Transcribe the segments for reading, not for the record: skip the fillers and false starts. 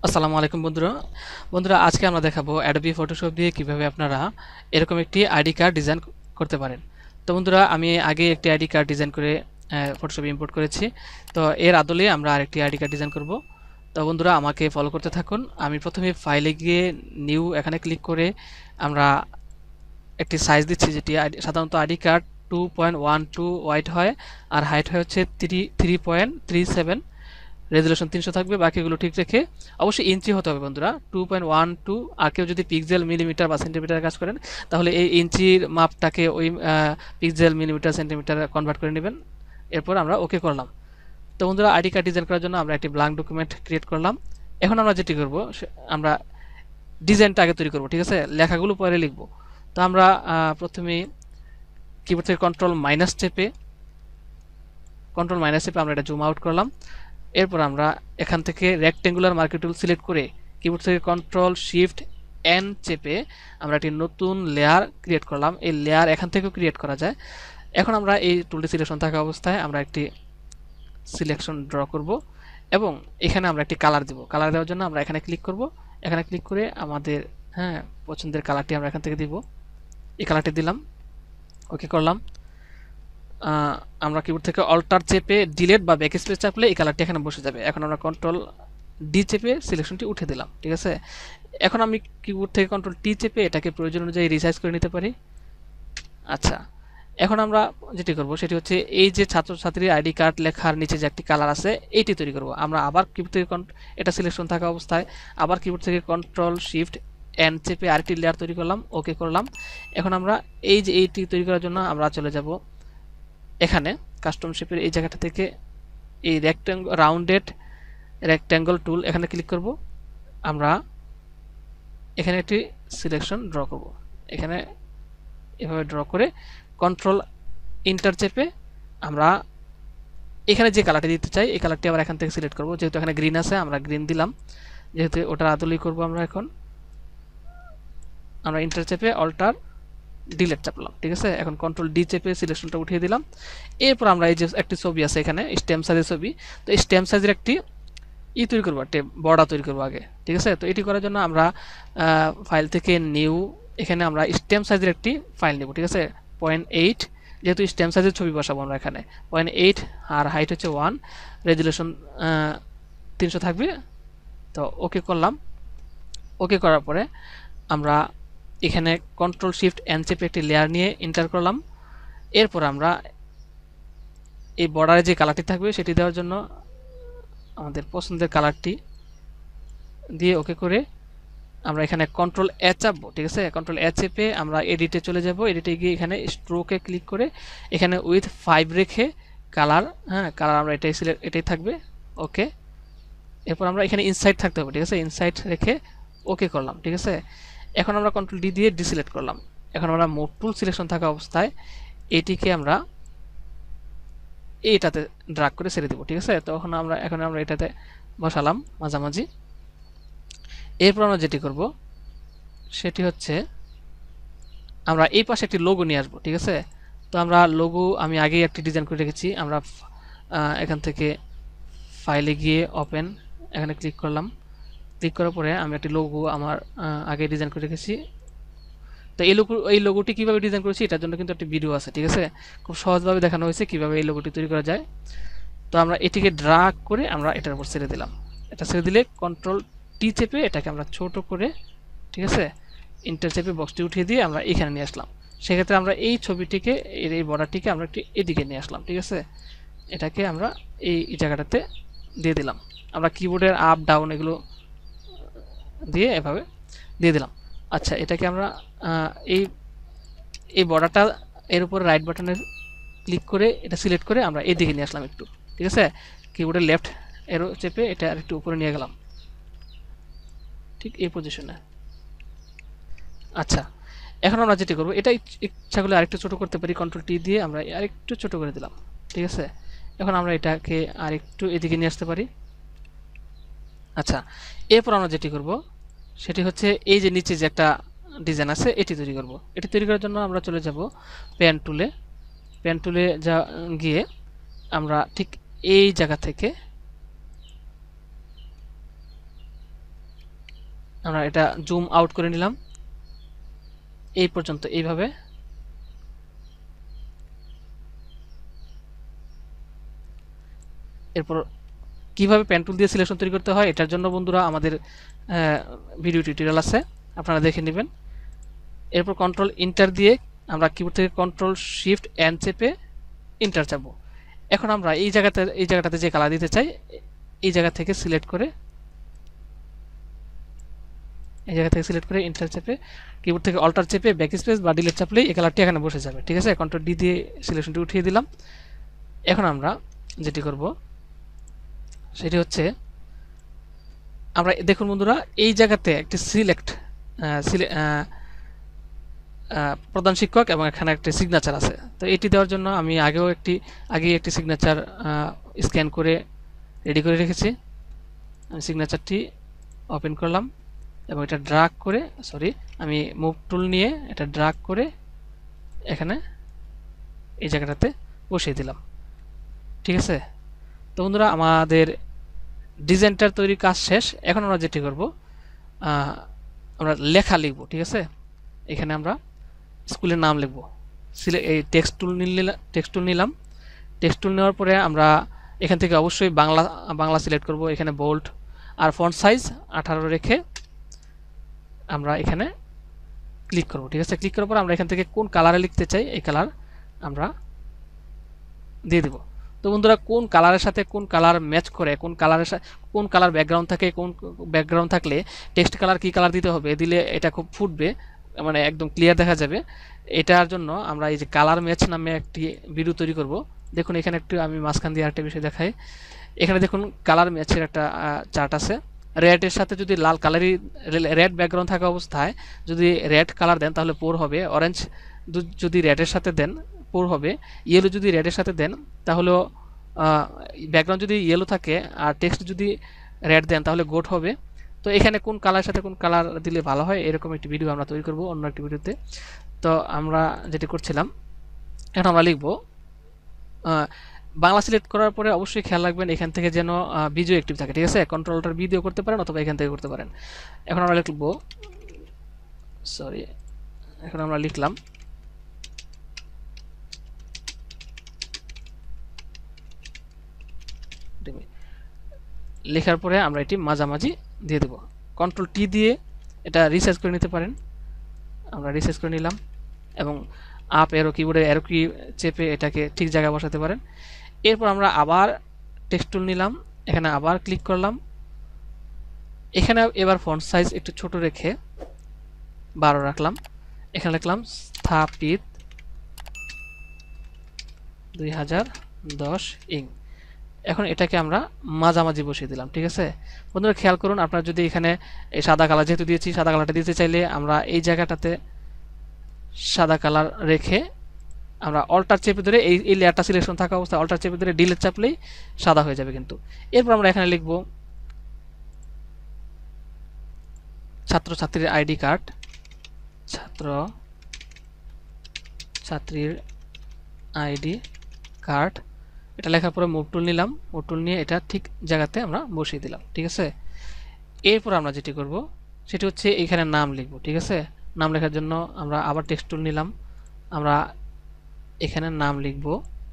আসসালামু আলাইকুম বন্ধুরা। আজকে আমরা দেখাবো অ্যাডোবি ফটোশপ দিয়ে কিভাবে আপনারা এরকম একটি আইডি কার্ড ডিজাইন করতে পারেন। তো বন্ধুরা, আমি আগে একটি আইডি কার্ড ডিজাইন করে ফটোশপে ইম্পোর্ট করেছি। তো এর আদলে আমরা আরেকটি আইডি কার্ড ডিজাইন করব। তো বন্ধুরা, আমাকে ফলো করতে থাকুন। আমি প্রথমে ফাইলে গিয়ে নিউ এখানে ক্লিক করে আমরা একটি সাইজ দিচ্ছি, যেটি সাধারণত আইডি কার্ড 2.12 ওয়াইড হয় আর হাইট হয় হচ্ছে 3.37। রেজুলেশন 300 থাকবে, বাকিগুলো ঠিক রেখে অবশ্যই ইঞ্চি হতে হবে বন্ধুরা, 2.12। আর কেউ যদি পিক্সেল, মিলিমিটার বা সেন্টিমিটার কাজ করেন তাহলে এই ইঞ্চির মাপটাকে ওই পিক্সেল, মিলিমিটার, সেন্টিমিটার কনভার্ট করে নেবেন। এরপর আমরা ওকে করলাম। তো বন্ধুরা, আইডি কার্ড ডিজাইন করার জন্য আমরা একটি ব্ল্যাঙ্ক ডকুমেন্ট ক্রিয়েট করলাম। এখন আমরা যেটি করব, আমরা ডিজাইনটা আগে তৈরি করব, ঠিক আছে? লেখাগুলো পরে লিখব। তো আমরা প্রথমে কিবোর্ড থেকে কন্ট্রোল মাইনাস চেপে আমরা এটা জুম আউট করলাম। এরপর আমরা এখান থেকে রেক্টেঙ্গুলার মার্কেট টুল সিলেক্ট করে কিবোর্ড থেকে কন্ট্রোল শিফট এন চেপে আমরা একটি নতুন লেয়ার ক্রিয়েট করলাম। এই লেয়ার এখান থেকেও ক্রিয়েট করা যায়। এখন আমরা এই টুলটি সিলেকশন থাকা অবস্থায় আমরা একটি সিলেকশন ড্র করব এবং এখানে আমরা একটি কালার দেব। কালার দেওয়ার জন্য আমরা এখানে ক্লিক করব। এখানে ক্লিক করে আমাদের পছন্দের কালারটি আমরা এখান থেকে দিব। এই কালারটি দিলাম, ওকে করলাম। আমরা কিবোর্ড থেকে অল্টার চেপে ডিলিট বা ব্যাকস্পেস চাপলে এই কালারটি এখানে বসে যাবে। এখন আমরা কন্ট্রোল ডি চেপে সিলেকশনটি উঠে দিলাম, ঠিক আছে? এখন আমি কিবোর্ড থেকে কন্ট্রোল টি চেপে এটাকে প্রয়োজন অনুযায়ী রিসাইজ করে নিতে পারি। আচ্ছা, এখন আমরা যেটি করব সেটি হচ্ছে এই যে ছাত্রছাত্রীর আইডি কার্ড লেখার নিচে যে একটি কালার আছে এইটি তৈরি করব। আমরা আবার কিবোর্ড থেকে এটা সিলেকশন থাকা অবস্থায় আবার কিবোর্ড থেকে কন্ট্রোল শিফট এন চেপে আরেকটি লেয়ার তৈরি করলাম, ওকে করলাম। এখন আমরা এই যে এইটি তৈরি করার জন্য আমরা চলে যাব এখানে কাস্টম শেপের এই জায়গাটা থেকে এই রাউন্ডেড রেক্ট্যাঙ্গল টুল এখানে ক্লিক করব। আমরা এখানে একটি সিলেকশন ড্র করব। এখানে এভাবে ড্র করে কন্ট্রোল ইন্টার চেপে আমরা এখানে যে কালারটি দিতে চাই এই কালারটি আবার এখান থেকে সিলেক্ট করব। যেহেতু এখানে গ্রিন আছে আমরা গ্রিন দিলাম, যেহেতু ওটার আদলেই করব। আমরা ইন্টার চেপে অল্টার ডিলিট চাপলাম, ঠিক আছে? এখন কন্ট্রোল ডি চেপে সিলেকশনটা উঠিয়ে দিলাম। এরপর আমরা এই যে একটি ছবি আছে এখানে স্ট্যাম্প সাইজের ছবি, তো এই স্ট্যাম্প সাইজের একটি তৈরি করবো, একটা বর্ডার তৈরি করবো আগে, ঠিক আছে? তো এটি করার জন্য আমরা ফাইল থেকে নিউ, এখানে আমরা স্ট্যাম্প সাইজের একটি ফাইল নেব, ঠিক আছে? 0.8, যেহেতু স্ট্যাম্প সাইজের ছবি বসাবো আমরা এখানে 0.8 আর হাইট হচ্ছে 1, রেজুলেশন 300 থাকবে। তো ওকে করলাম। ওকে করার পরে আমরা এখানে কন্ট্রোল শিফট এন চেপে একটি লেয়ার নিয়ে এন্টার করলাম। এরপর আমরা এই বর্ডারে যে কালারটি থাকবে সেটি দেওয়ার জন্য আমাদের পছন্দের কালারটি দিয়ে ওকে করে আমরা এখানে কন্ট্রোল এ চাপবো, ঠিক আছে? কন্ট্রোল এ চেপে আমরা এডিটে চলে যাব। এডিটে গিয়ে এখানে স্ট্রোকে ক্লিক করে এখানে উইথ 5 রেখে কালার, কালার আমরা এটাই থাকবে, ওকে। এরপর আমরা এখানে ইনসাইড থাকতে হবে, ঠিক আছে? ইনসাইড রেখে ওকে করলাম, ঠিক আছে? এখন আমরা কন্ট্রোল ডি দিয়ে ডিসিলেক্ট করলাম। এখন আমরা মুভ টুল সিলেকশন থাকা অবস্থায় এটিকে আমরা এইটাতে ড্রাগ করে ছেড়ে দিব, ঠিক আছে? তো এখন আমরা এটাতে বসালাম মাঝামাঝি। এরপর আমরা যেটি করব সেটি হচ্ছে আমরা এই পাশে একটি লোগো নিয়ে আসবো, ঠিক আছে? তো আমরা লোগো আমি আগেই একটি ডিজাইন করে রেখেছি। আমরা এখান থেকে ফাইলে গিয়ে ওপেন এখানে ক্লিক করলাম। ক্লিক করার পরে আমি একটি লোগো আমার আগে ডিজাইন করে রেখেছি। তো এই লোগোটি কীভাবে ডিজাইন করেছি এটার জন্য কিন্তু একটি ভিডিও আছে, ঠিক আছে? খুব সহজভাবে দেখানো হয়েছে কীভাবে এই লোগোটি তৈরি করা যায়। তো আমরা এটিকে ড্রাগ করে আমরা এটার উপর ছেড়ে দিলাম। এটা ছেড়ে দিলে কন্ট্রোল টি চেপে এটাকে আমরা ছোট করে, ঠিক আছে, ইন্টার চেপে বক্সটি উঠিয়ে দিয়ে আমরা এখানে নিয়ে আসলাম। সেক্ষেত্রে আমরা এই ছবিটিকে, এই বর্ডারটিকে আমরা একটু এদিকে নিয়ে আসলাম, ঠিক আছে? এটাকে আমরা এই জায়গাটাতে দিয়ে দিলাম। আমরা কিবোর্ডের আপ ডাউন এগুলো দিয়ে এভাবে দিয়ে দিলাম। আচ্ছা, এটাকে আমরা এই এই বর্ডারটা এর উপর রাইট বাটনে ক্লিক করে এটা সিলেক্ট করে আমরা এদিকে নিয়ে আসলাম একটু, ঠিক আছে? কিবোর্ডের লেফট এরো চেপে এটা আরেকটু উপরে নিয়ে গেলাম, ঠিক এই পজিশনে। আচ্ছা, এখন আমরা যেটি করবো এটা ইচ্ছা করলে আরেকটু ছোট করতে পারি, কন্ট্রোল টি দিয়ে আমরা আরেকটু ছোট করে দিলাম, ঠিক আছে? এখন আমরা এটাকে আরেকটু এদিকে নিয়ে আসতে পারি। আচ্ছা, এরপর আমরা যেটি করব সেটি হচ্ছে এই যে নিচে যে একটা ডিজাইন আছে এটি তৈরি করব। এটি তৈরি করার জন্য আমরা চলে যাব পেন টুলে গিয়ে আমরা ঠিক এই জায়গা থেকে আমরা এটা জুম আউট করে নিলাম এই পর্যন্ত এইভাবে। এরপর কিভাবে পেন টুল দিয়ে সিলেকশন তৈরি করতে হয় এটার জন্য বন্ধুরা আমাদের ভিডিও টিউটোরিয়াল আছে, আপনারা দেখে নেবেন। এরপর কন্ট্রোল ইন্টার দিয়ে আমরা কিবোর্ড থেকে কন্ট্রোল শিফট এন চেপে ইন্টার চাপবো। এখন আমরা এই জায়গাটাতে যে কালার দিতে চাই এই জায়গা থেকে সিলেক্ট করে ইন্টার চেপে কিবোর্ড থেকে অল্টার চেপে ব্যাক স্পেস বা ডিলিট চাপলেই এই কালারটি এখানে বসে যাবে। ঠিক আছে, কন্ট্রোল ডি দিয়ে সিলেকশনটি উঠিয়ে দিলাম। এখন আমরা যেটি করব সেটি হচ্ছে আমরা দেখুন বন্ধুরা এই জায়গাতে একটি প্রধান শিক্ষক এবং এখানে একটি সিগনেচার আছে। তো এটি দেওয়ার জন্য আমি আগেই একটি সিগনেচার স্ক্যান করে রেডি করে রেখেছি। আমি সিগনেচারটি ওপেন করলাম এবং এটা ড্রাগ করে আমি মুভ টুল নিয়ে এটা ড্রাগ করে এখানে এই জায়গাটাতে বসিয়ে দিলাম। ঠিক আছে, তো বন্ধুরা আমাদের ডিজাইনটার তৈরি কাজ শেষ। এখন আমরা যেটি করব আমরা লেখা লিখব। ঠিক আছে, এখানে আমরা স্কুলের নাম লিখব। এই টেক্সট টুল নিলাম। টেক্সট টুল নেওয়ার পরে আমরা এখান থেকে অবশ্যই বাংলা সিলেক্ট করব। এখানে বোল্ড আর ফন্ট সাইজ 18 রেখে আমরা এখানে ক্লিক করব। ঠিক আছে, ক্লিক করার পর আমরা এখান থেকে কোন কালারে লিখতে চাই এই কালার আমরা দিয়ে দেব। তো বন্ধুরা কোন কালারের সাথে কোন কালার ম্যাচ করে, কোন কালার ব্যাকগ্রাউন্ড থাকে, কোন ব্যাকগ্রাউন্ড থাকলে টেক্সট কালার কি কালার দিতে হবে, দিলে এটা খুব ফুটবে, মানে একদম ক্লিয়ার দেখা যাবে। এটার জন্য আমরা এই যে কালার ম্যাচ নামে একটি ভিডিও তৈরি করব। দেখুন এখানে একটু আমি মাঝখান দিয়ে আরেকটা বিষয় দেখাই। এখানে দেখুন কালার ম্যাচের একটা চার্ট আছে। রেডের সাথে যদি লাল কালারই রেড ব্যাকগ্রাউন্ড থাকা অবস্থায় যদি রেড কালার দেন তাহলে পোর হবে, অরেঞ্জ যদি রেডের সাথে দেন পোর হবে, ইয়েলো যদি রেডের সাথে দেন তাহলে ব্যাকগ্রাউন্ড যদি ইয়েলো থাকে আর টেক্সট যদি রেড দেন তাহলে গোট হবে। তো এখানে কোন কালারের সাথে কোন কালার দিলে ভালো হয় এরকম একটি ভিডিও আমরা তৈরি করব অন্য একটি ভিডিওতে। তো আমরা যেটি করছিলাম এখন আমরা লিখব বাংলা সিলেক্ট করার পরে অবশ্যই খেয়াল রাখবেন এখান থেকে যেন বিজয় অ্যাক্টিভ থাকে। ঠিক আছে, কন্ট্রোল অল্টার বি দিয়েও করতে পারেন অথবা এখান থেকে করতে পারেন। এখন আমরা লিখব এখন আমরা লিখলাম লেখার পরে আমরা এটি মাঝামাঝি দিয়ে দেব। কন্ট্রোল টি দিয়ে এটা রিসাইজ করে নিতে পারেন। আমরা রিসাইজ করে নিলাম এবং আপ এরো কিবোর্ডে এরো কি চেপে এটাকে ঠিক জায়গায় বসাতে পারেন। এরপর আমরা আবার টেক্সট টুল নিলাম, এখানে আবার ক্লিক করলাম। এখানে এবার ফন্ট সাইজ একটু ছোট রেখে 12 রাখলাম। এখানে লিখলাম স্থাপিত 2010 ইং। এখন এটাকে আমরা মাঝামাঝি বসিয়ে দিলাম। ঠিক আছে বন্ধুরা, খেয়াল করুন আপনারা যদি এখানে এই সাদা কালার যেহেতু দিয়েছি সাদা কালারটা দিতে চাইলে আমরা এই জায়গাটাতে সাদা কালার রেখে আমরা অল্টার চেপে ধরে এই লেয়ারটা সিলেকশন থাকা অবস্থায় অল্টার চেপে ধরে ডিলিট চাপলেই সাদা হয়ে যাবে কিন্তু। এরপর আমরা এখানে লিখব ছাত্রছাত্রীর আইডি কার্ড, ছাত্রীর আইডি কার্ড। এটা লেখার পরে মুভ টুল নিলাম, মুভ টুল নিয়ে এটা ঠিক জায়গাতে আমরা বসিয়ে দিলাম। ঠিক আছে, এরপর আমরা যেটি করব সেটি হচ্ছে এখানে নাম লিখব। ঠিক আছে, নাম লেখার জন্য আমরা আবার টেক্সট টুল নিলাম, আমরা এখানে নাম লিখব।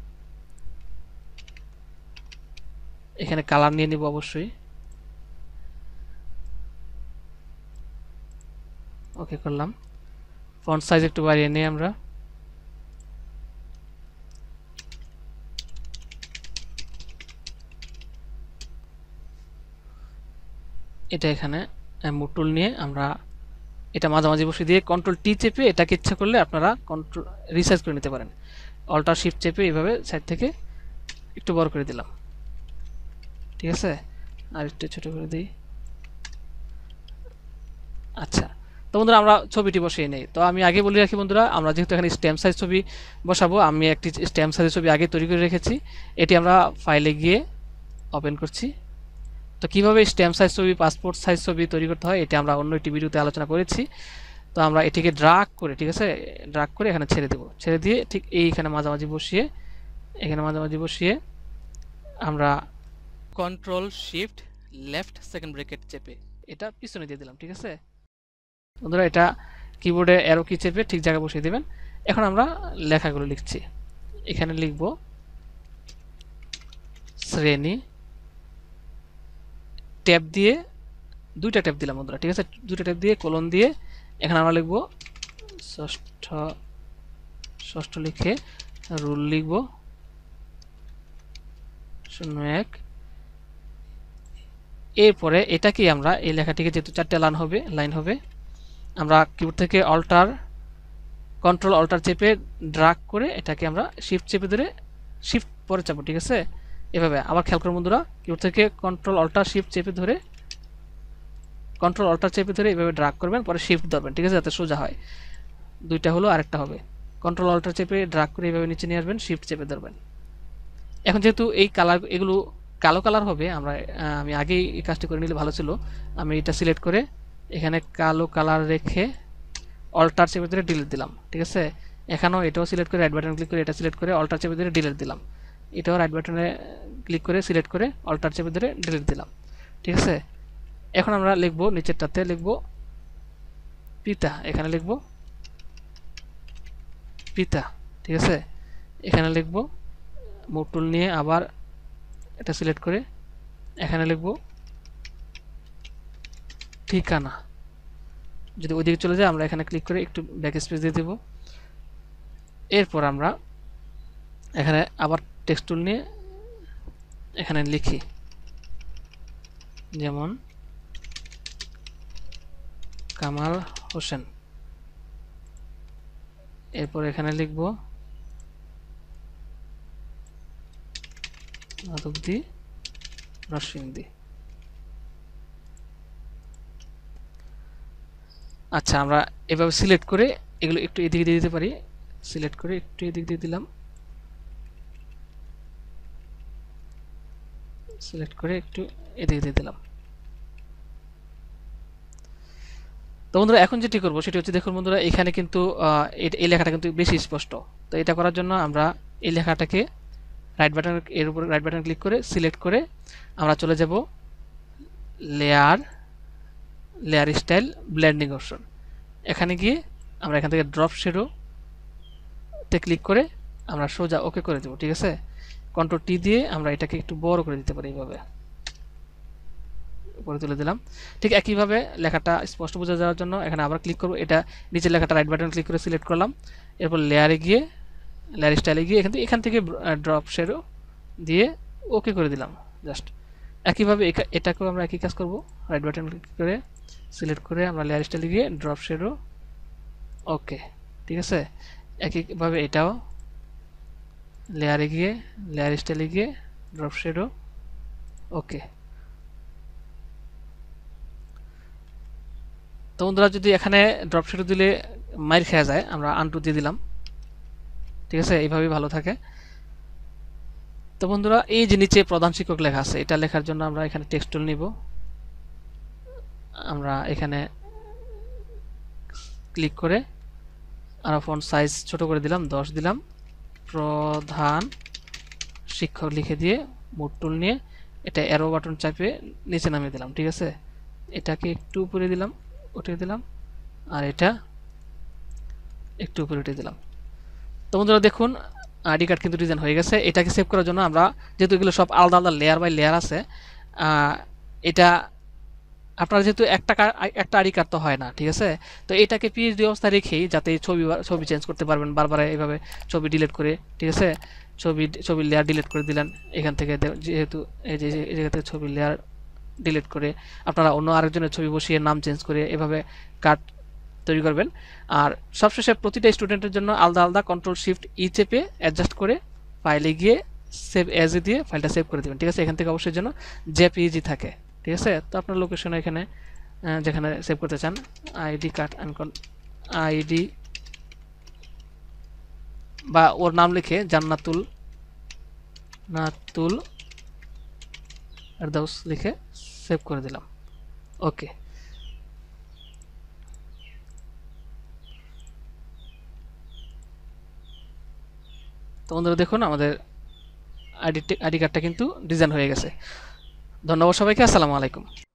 এখানে কালার নিয়ে নিব অবশ্যই। ওকে করলাম। ফন্ট সাইজ একটু বাড়িয়ে নিই আমরা। এটা এখানে মুভ টুল নিয়ে আমরা এটা মাঝামাঝি বসিয়ে দিয়ে কন্ট্রোল টি চেপে এটাকে ইচ্ছা করলে আপনারা কন্ট্রোল রিসাইজ করে নিতে পারেন। অল্টার শিফট চেপে এইভাবে সাইড থেকে একটু বড় করে দিলাম। ঠিক আছে, আর একটু ছোট করে দিই। আচ্ছা, তো বন্ধুরা আমরা ছবিটি বসিয়ে নেই। তো আমি আগে বলে রাখি বন্ধুরা, আমরা যেহেতু এখানে স্ট্যাম্প সাইজ ছবি বসাবো, আমি একটি স্ট্যাম্প সাইজের ছবি আগে তৈরি করে রেখেছি। এটি আমরা ফাইলে গিয়ে ওপেন করছি। তো কীভাবে স্ট্যাম্প সাইজ ছবি, পাসপোর্ট সাইজ ছবি তৈরি করতে হয় এটা আমরা অন্য একটি ভিডিওতে আলোচনা করেছি। তো আমরা এটিকে ড্রাগ করে, ঠিক আছে, ড্রাগ করে এখানে ছেড়ে দেব। ছেড়ে দিয়ে ঠিক এইখানে মাঝামাঝি বসিয়ে আমরা control shift left second bracket চেপে এটা পিছনে দিয়ে দিলাম। ঠিক আছে বন্ধুরা, এটা কিবোর্ডে অ্যারো কি চেপে ঠিক জায়গায় বসিয়ে দিবেন। এখন আমরা লেখাগুলো লিখছি। এখানে লিখব শ্রেণী, ট্যাব দিয়ে দুইটা ট্যাব দিলাম বন্ধুরা। ঠিক আছে, দুইটা ট্যাব দিয়ে কোলন দিয়ে এখানে আমরা লিখব ষষ্ঠ লিখে রুল লিখব 01। এরপরে এটাকে আমরা এই লেখাটিকে যেহেতু 4টে লাইন হবে আমরা কিবোর্ড থেকে কন্ট্রোল অল্টার চেপে ড্রাগ করে এটাকে আমরা শিফট চেপে ধরে শিফট পরে চাপবো। ঠিক আছে, এভাবে আবার খেয়াল করুন বন্ধুরা, কিবোর্ড থেকে কন্ট্রোল অল্টার চেপে ধরে এভাবে ড্রাগ করবেন, পরে শিফট ধরবেন। ঠিক আছে, যাতে সোজা হয়। দুইটা হলো, আরেকটা হবে। কন্ট্রোল অল্টার চেপে ড্রাগ করে এভাবে নিচে নিয়ে আসবেন, শিফট চেপে ধরবেন। এখন যেহেতু এই এগুলো কালো কালার হবে, আমি আগেই এই কাজটি করে নিলে ভালো ছিল। আমি এটা সিলেক্ট করে এখানে কালো কালার রেখে অল্টার চেপে ধরে ডিলিট দিলাম। ঠিক আছে, এখানেও এটাও সিলেক্ট করে রাইট বাটন ক্লিক করে এটা সিলেক্ট করে অল্টার চেপে ধরে ডিলিট দিলাম। এটাও রাইট বাটনে ক্লিক করে সিলেক্ট করে অল্টার চেপে ধরে ডিলিট দিলাম। ঠিক আছে, এখন আমরা লিখব নিচেরটাতে লিখব পিতা, এখানে লিখব পিতা। ঠিক আছে, এখানে লিখব মুভ টুল নিয়ে আবার এটা সিলেক্ট করে এখানে লিখব ঠিকানা। যদি ওইদিকে চলে যায় আমরা এখানে ক্লিক করে একটু ব্যাক স্পেস দিয়ে দেব। এরপর আমরা এখানে আবার টেক্সট টুল নিয়ে এখানে লিখি, যেমন কামাল হোসেন। এরপর এখানে লিখব মাধবদী নরসিংদী। আচ্ছা, আমরা এভাবে সিলেক্ট করে এগুলো একটু এদিকে দিয়ে দিতে পারি। সিলেক্ট করে একটু এদিক দিয়ে দিলাম, সিলেক্ট করে একটু এদিকে দিয়ে দিলাম। তো বন্ধুরা এখন যেটি করবো সেটি হচ্ছে, দেখুন বন্ধুরা এখানে কিন্তু এই লেখাটা কিন্তু বেশি স্পষ্ট। তো এটা করার জন্য আমরা এই লেখাটাকে এর উপর রাইট বাটন ক্লিক করে সিলেক্ট করে আমরা চলে যাব লেয়ার স্টাইল ব্লেন্ডিং অপশন। এখানে গিয়ে আমরা এখান থেকে ড্রপ শ্যাডো তে ক্লিক করে আমরা সোজা ওকে করে দেব। ঠিক আছে, কন্ট্রোল টি দিয়ে আমরা এটাকে একটু বড় করে দিতে পারি, এইভাবে উপরে তুলে দিলাম। ঠিক একইভাবে লেখাটা স্পষ্ট বোঝা যাওয়ার জন্য এখানে আবার ক্লিক করব, এটা নিচের লেখাটা রাইট বাটন ক্লিক করে সিলেক্ট করলাম। এরপর লেয়ার স্টাইলে গিয়ে এখান থেকে ড্রপ শ্যাডো দিয়ে ওকে করে দিলাম জাস্ট। একইভাবে এটাকেও আমরা একই কাজ করব, রাইট বাটন ক্লিক করে সিলেক্ট করে আমরা লেয়ার স্টাইলে গিয়ে ড্রপ শ্যাডো ওকে। ঠিক আছে, একইভাবে এটাও লেয়ার স্টাইলে গিয়ে ড্রপ শ্যাডো ওকে। তো বন্ধুরা যদি এখানে ড্রপ শ্যাডো দিলে মাইর খেয়া যায়, আমরা আনটু দিয়ে দিলাম। ঠিক আছে, এইভাবেই ভালো থাকে। তো বন্ধুরা এই যে নিচে প্রধান শিক্ষক লেখা আছে, এটা লেখার জন্য আমরা এখানে টেক্সট টুল নিব। আমরা এখানে ক্লিক করে আর ফন্ট সাইজ ছোট করে দিলাম, 10 দিলাম। প্রধান শিক্ষক লিখে দিয়ে মুভ টুল নিয়ে এটা অ্যারো বাটন চাপে নিচে নামিয়ে দিলাম। ঠিক আছে, এটাকে একটু উপরে দিলাম, উঠিয়ে দিলাম, আর এটা একটু উপরে উঠিয়ে দিলাম। তো বন্ধুরা দেখুন আইডি কার্ড কিন্তু ডিজাইন হয়ে গেছে। এটাকে সেভ করার জন্য আমরা যেহেতু এগুলো সব আলাদা আলাদা লেয়ার বাই লেয়ার আছে, এটা আপনারা যেহেতু একটা আইডি কার্ড তো হয় না। ঠিক আছে, তো এটাকে পিএইচডি অবস্থায় রেখেই যাতে ছবি চেঞ্জ করতে পারবেন বারবার এইভাবে ছবি ডিলিট করে। ঠিক আছে, ছবির লেয়ার ডিলিট করে দিলেন এখান থেকে, যেহেতু এই জায়গা থেকে ছবির লেয়ার ডিলিট করে আপনারা অন্য আরেকজনের ছবি বসিয়ে নাম চেঞ্জ করে এভাবে কার্ড তৈরি করবেন। আর সবশেষে প্রতিটা স্টুডেন্টের জন্য আলাদা আলাদা কন্ট্রোল শিফট ই চেপে অ্যাডজাস্ট করে ফাইলে গিয়ে সেভ এজ দিয়ে ফাইলটা সেভ করে দেবেন। ঠিক আছে, এখান থেকে অবশ্যই যেন জেপিইজি থাকে। ঠিক আছে, তো আপনার লোকেশন এখানে যেখানে সেভ করতে চান আইডি কার্ড আইডি বা ওর নাম লিখে জান্নাতুল এরদাউস লিখে সেভ করে দিলাম ওকে। তো বন্ধুরা দেখুন আমাদের আইডি কার্ডটা কিন্তু ডিজাইন হয়ে গেছে। ধন্যবাদ সবাইকে, আসসালামু আলাইকুম।